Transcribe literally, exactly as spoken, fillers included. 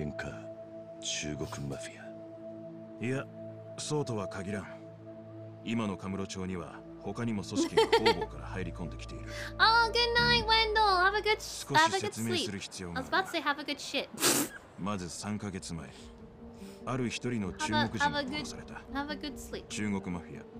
間か、中国マフィア。 いや、そうとは限らん。今のカムロ町には他にも組織が方々から入り込んできている。 Oh, good night, Wendell. Have a good, 少 have し a good 説明す sleep. る必要 I が was あ about る to say have a good shit. まずさんかげつまえ、ある一人の中 Have 国 a, 人 have a が good, 殺された。 have a good sleep. 中国マフィア